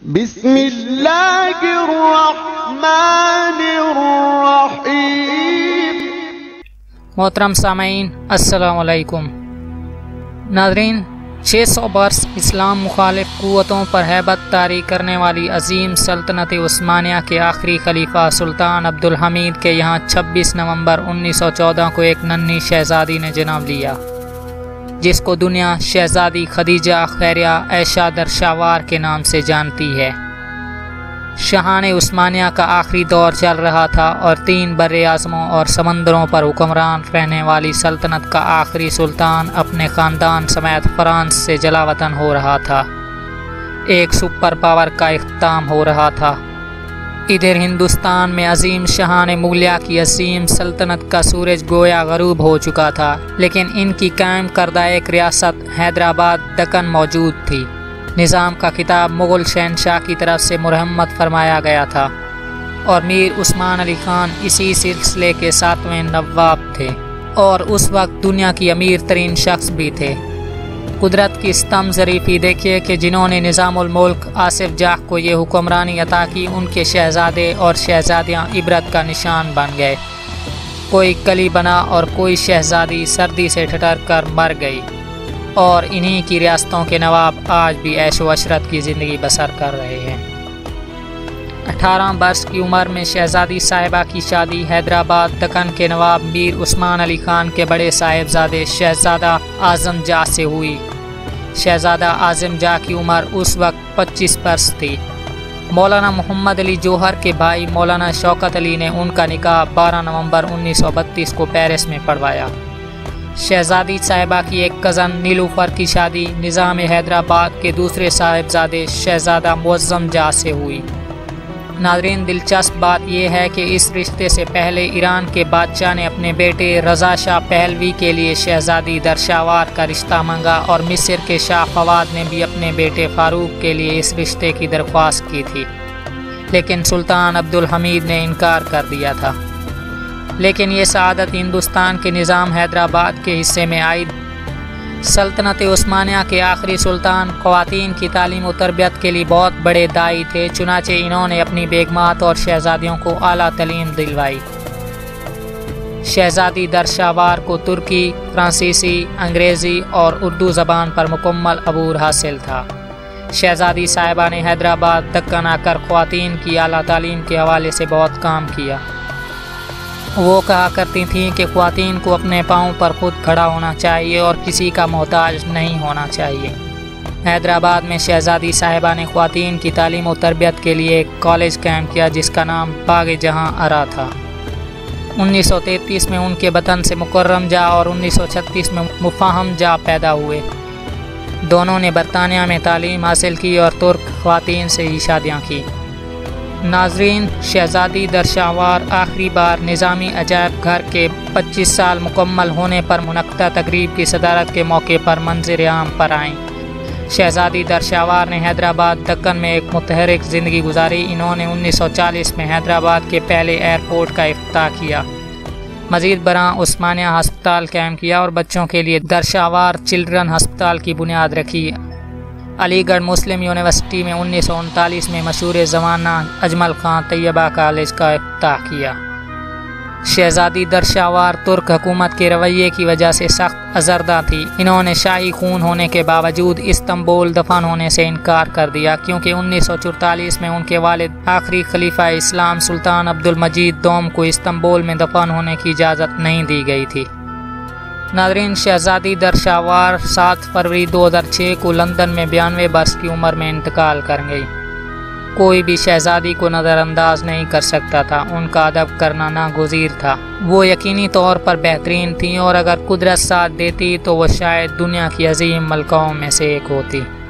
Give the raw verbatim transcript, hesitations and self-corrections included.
بسم اللہ الرحمن الرحیم۔ محترم سامعین السلام علیکم۔ ناظرین، چھ سو برس اسلام مخالف قوتوں پر ہیبت طاری کرنے والی عظیم سلطنت عثمانیہ کے آخری خلیفہ سلطان عبدالحمید کے یہاں چھبیس نومبر انیس سو چودہ کو ایک ننھی شہزادی نے جنم لیا، جس کو دنیا شہزادی خدیجہ خیریہ عائشہ درشاوار کے نام سے جانتی ہے۔ شاہان عثمانیہ کا آخری دور چل رہا تھا اور تین بر اعظموں اور سمندروں پر حکمران رہنے والی سلطنت کا آخری سلطان اپنے خاندان سمیت فرانس سے جلا وطن ہو رہا تھا۔ ایک سپر پاور کا اختتام ہو رہا تھا۔ ادھر ہندوستان میں عظیم شاہان مغلیہ کی عظیم سلطنت کا سورج گویا غروب ہو چکا تھا، لیکن ان کی قائم کردہ ایک ریاست حیدرآباد دکن موجود تھی۔ نظام کا خطاب مغل شہنشاہ کی طرف سے مرحمت فرمایا گیا تھا اور میر عثمان علی خان اسی سلسلے کے ساتویں نواب تھے اور اس وقت دنیا کی امیر ترین شخص بھی تھے۔ قدرت کی ستم ظریفی دیکھیے کہ جنہوں نے نظام الملک آصف جاہ کو یہ حکمرانی عطا کی، ان کے شہزادے اور شہزادیاں عبرت کا نشان بن گئے۔ کوئی کلی بنا اور کوئی شہزادی سردی سے ٹھٹر کر مر گئی، اور انہی کی ریاستوں کے نواب آج بھی عیش و عشرت کی زندگی بسر کر رہے ہیں۔ اٹھارہ برس کی عمر میں شہزادی صاحبہ کی شادی حیدرآباد دکن کے نواب میر عثمان علی خان کے بڑے صاحبزادے شہزادہ اعظم جاہ سے ہوئی۔ شہزادہ اعظم جاہ کی عمر اس وقت پچیس برس تھی۔ مولانا محمد علی جوہر کے بھائی مولانا شوکت علی نے ان کا نکاح بارہ نومبر انیس سو بتیس کو پیرس میں پڑھوایا۔ شہزادی صاحبہ کی ایک کزن نیلوفر کی شادی نظام حیدرآباد کے دوسرے صاحبزادے شہزادہ معظم جاہ سے ہوئی۔ ناظرین، دلچسپ بات یہ ہے کہ اس رشتے سے پہلے ایران کے بادشاہ نے اپنے بیٹے رضا شاہ پہلوی کے لیے شہزادی درشاوار کا رشتہ مانگا، اور مصر کے شاہ فواد نے بھی اپنے بیٹے فاروق کے لیے اس رشتے کی درخواست کی تھی، لیکن سلطان عبدالحمید نے انکار کر دیا تھا۔ لیکن یہ سعادت ہندوستان کے نظام حیدرآباد کے حصے میں آئی۔ سلطنت عثمانیہ کے آخری سلطان خواتین کی تعلیم و تربیت کے لیے بہت بڑے داعی تھے، چنانچہ انہوں نے اپنی بیگمات اور شہزادیوں کو اعلیٰ تعلیم دلوائی۔ شہزادی درشاوار کو ترکی، فرانسیسی، انگریزی اور اردو زبان پر مکمل عبور حاصل تھا۔ شہزادی صاحبہ نے حیدرآباد دکن آ کر خواتین کی اعلیٰ تعلیم کے حوالے سے بہت کام کیا۔ وہ کہا کرتی تھیں کہ خواتین کو اپنے پاؤں پر خود کھڑا ہونا چاہیے اور کسی کا محتاج نہیں ہونا چاہیے۔ حیدرآباد میں شہزادی صاحبہ نے خواتین کی تعلیم و تربیت کے لیے ایک کالج قائم کیا جس کا نام باغ جہاں آرا تھا۔ انیس سو تینتیس میں ان کے وطن سے مکرم جاہ اور انیس سو چھتیس میں مفاہم جاہ پیدا ہوئے۔ دونوں نے برطانیہ میں تعلیم حاصل کی اور ترک خواتین سے ہی شادیاں کی۔ ناظرین، شہزادی درشاوار آخری بار نظامی عجائب گھر کے پچیس سال مکمل ہونے پر منعقدہ تقریب کی صدارت کے موقع پر منظر عام پر آئیں۔ شہزادی درشاوار نے حیدرآباد دکن میں ایک متحرک زندگی گزاری۔ انہوں نے انیس سو چالیس میں حیدرآباد کے پہلے ایئرپورٹ کا افتتاح کیا، مزید برآں عثمانیہ ہسپتال قائم کیا اور بچوں کے لیے درشاوار چلڈرن ہسپتال کی بنیاد رکھی۔ علی گڑھ مسلم یونیورسٹی میں انیس سو انتالیس میں مشہور زمانہ اجمل خان طیبہ کالج کا افتتاح کیا۔ شہزادی درشاوار ترک حکومت کے رویے کی وجہ سے سخت آزردہ تھی۔ انہوں نے شاہی خون ہونے کے باوجود استنبول دفن ہونے سے انکار کر دیا، کیونکہ انیس سو چورتالیس میں ان کے والد آخری خلیفہ اسلام سلطان عبدالمجید دوم کو استنبول میں دفن ہونے کی اجازت نہیں دی گئی تھی۔ ناظرین، شہزادی درشاوار سات فروری دو ہزار چھ کو لندن میں بیانوے برس کی عمر میں انتقال کر گئی۔ کوئی بھی شہزادی کو نظر انداز نہیں کر سکتا تھا، ان کا ادب کرنا ناگزیر تھا۔ وہ یقینی طور پر بہترین تھیں اور اگر قدرت ساتھ دیتی تو وہ شاید دنیا کی عظیم ملکاؤں میں سے ایک ہوتی۔